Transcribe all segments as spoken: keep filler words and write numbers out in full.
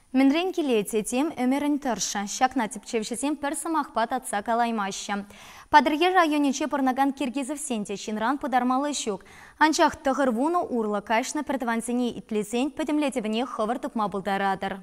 Мінрен келете тем өмірін тұршы. Шакна тіпчевшесен пір сымақпат атса калаймашы. Падырге районече пырнаган Киргизов сенте шинран подармалы щук. Анчах тұғырвуну урлы кайшны пірдвансене итлесен пөтімлетівіне хывыр тұпма бұлдарадыр.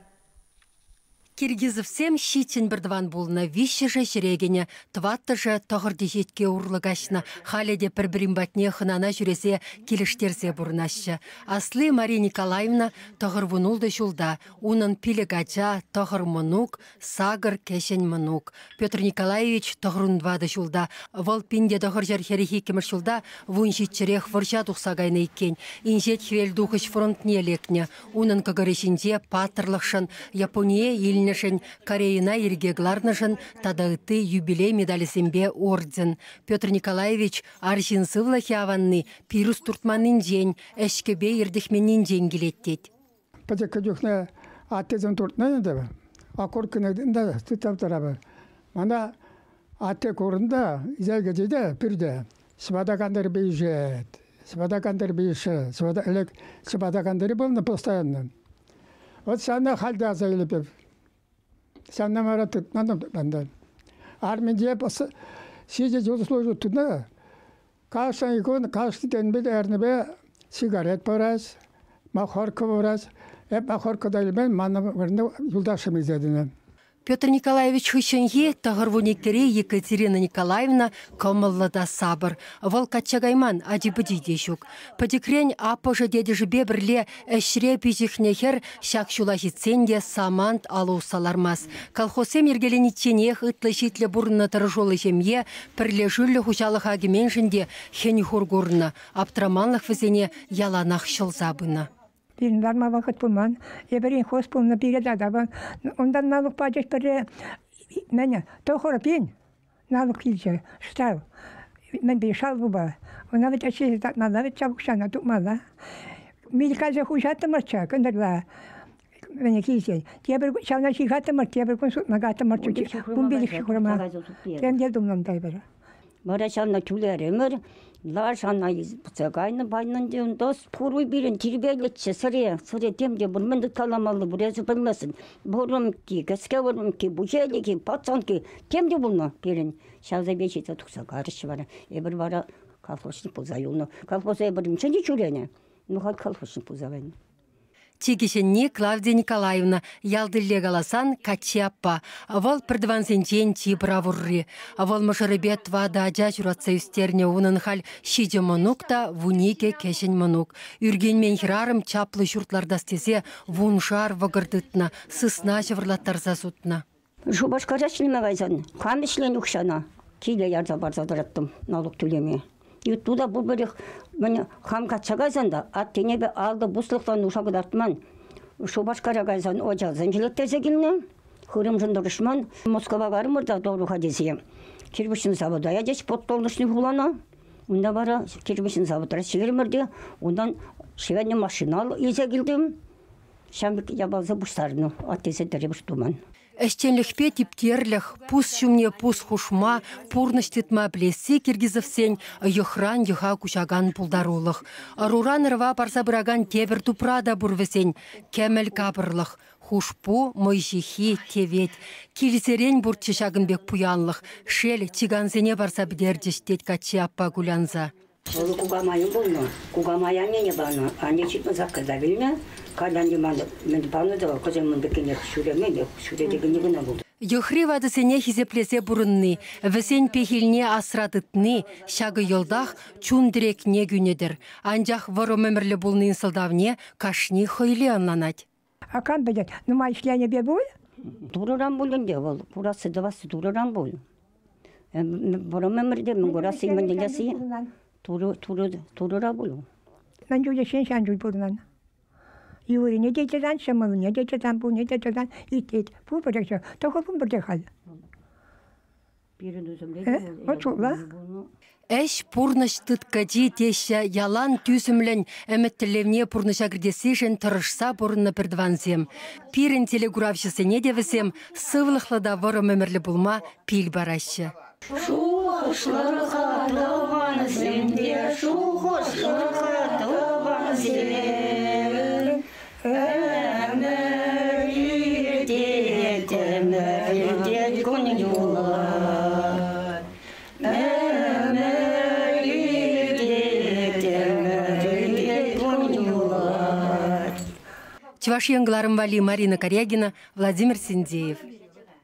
Киргизовсем щитен бірдван болына виші же жүрегіне, тватты же тұғырды жетке урлығашына, халеде бір-бірін батне хынана жүресе келіштерсе бұрынашы. Аслы Мария Николаевна тұғыр вунулды жулда, унын пилегача тұғыр мұнук, сагыр кешен мұнук. Петр Николаевич тұғырындвады жулда, вол пинде тұғыр жар херехи кемір жулда, вун житчерех вұржа тұқсағайны екен. Инжет хвелдухыш фронтне лекне, унын кагарешінде патырлықшын Япония елін Кореяна иргегларнышын тадағыты юбилей медалісембе орден. Петр Николаевич аршинсывлы хяванны пирус туртманын жен, әшкебе ердіхменін жен келеттет. Пәтекке жүхне аттезін туртнайын дәбі. Акор күнегден тұтаптарабы. Мана атте корында изәлге жейді пірді. Сыбадағандар бейжет. Сыбадағандар бейші. Сыбадағандары болны постоянно. Вот сәнна халда азайлып. Сәнна мара тұтманым бәнді. Армен жеп, сиже жол служу тұтна. Кашсан икон, кашты тенбеді әрнібе сигарет бараз, махорка бараз. Әп махорка дайлымен мана бәрінде юлдашым изедіне. Петр Николаевич хыщенге тағырвуниктере Екатерина Николаевна комыллыда сабыр. Вол качагайман адибыди дешук. Падикрень апожа дедежі бебірле әшіре пизихнехер шак шулахитсенде самант алу салармас. Колхозем ергеленитченех ытлы житле бурны тұржолы жемье пірле жүлі хужалық агименшінде хені хургурны. Аптраманлық візене яланақ шылзабыны. Birinin varma vakit bulman, eberin hoş bulma bir de adamın. Ondan nalık bacak bir mene, tohora bin, nalık ilce, ştav. Men bir şal bu ba. Ona bir şey tatmalı, bir çabuk şana tutmalı. Milkaze huşatı marça, kındırla. Beni kilise. Diye bir şavna şihatı marça, diye bir konsut nagatı marça. Bun bir şey kurma. Ben geldim lan taybara. Mara şavna tülerim. Лашана пцагайны байнынды дос пуру бирин тирбелетче сыре сыре темде бурмынды таламалы бурезу bilmesin. Бурум ки кеске бурум ки бужели ки пацан ки темде булма бирин шавза бечете tuksa карышы бара. Эбир бара колхозник пузаюлны. Колхоз эбирим ченди чурене. Ну хал колхозник пузавен. Тегишенне Клавдия Николаевна ялдылле галасан качаппа. Авал пірдвансенчен ти бравурри. Авал мышырыбет вада ажа журатса үстерне унын хал шиде монук та вунике кешен монук. Үргенмен хирарым чаплы журтларда стезе вуншар вагырдытна, сысна жывырлаттарса сутна. Жубашкара шлеме гайзан, камешлен укшана. Киле ярза барза дыраттым налог төлеме. Ютуда бұл бірек хам кача гайзанда, ат тенебе алды бұслықтан ушағы дартман. Шубашкара гайзан оча зенжілеттерзе келіне, хырым жындырышман, Москва гарымырда доруға дезем. Кирбішін заводая деш поттолнышны хулана. Онда бара кирбішін заводара шевермірде, ондан шевенне машинал езе келдім. Шамбек ябалзы бұштарыны, ат тезе дәребіш думан. Әштенлікпе типтерлік, пус шумне пус хушма, пурныштетма білесі Киргизовсен йохран йоха кушаган пулдарулық. Аруран рва парса бұраган тебір тупрада бұрвесен, кәміл кабырлық. Хушпу, мойшихи, тевет. Килисерен бұртчы шагынбек пуянлық. Шел, чиганзене барса бідердештет качы аппа гулянза. Олы кугамайын болны. Кугамайын мене баны. Ане читмі заккада білме. Кардан деманды. Мен баны да көземін бекене шүреме. Шүредегі негіна болды. Йохри вадысене хизеплесе бұрынны. Весен пехилне асрадытны. Шагы елдах чун дирекне гүнедір. Анжақ вару мөмірлі болны инсылдавне кашни хойле анланать. Акан бәдет, нұма işleyene бе бұл? Дұрыран болын де бол. Бурасы давасы дұрыран бол. Вару мөмірде мен көрасы именделесі. Турыра болу. Мен жүлде шен шан жүл бұрынан. Юрий не детедан шамылы, не детедан бұл, не детедан ит-ит. Бұл бірдекші, тоғы бұл бірдек хал. Отшулла. Әш пурныш тыткади теща ялан тюсімлін әміттілевне пурныша гірдесешін тұрышса бұрынны бірдванзем. Пирін телегуравшысыне девісем, сывлықлыда варым өмірлі бұлма пил барашы. Шухошлырға туған земде, шухошлырға туған земде, әмір Чуваш яңгларым вали Марина Корягина, Владимир Синдеев.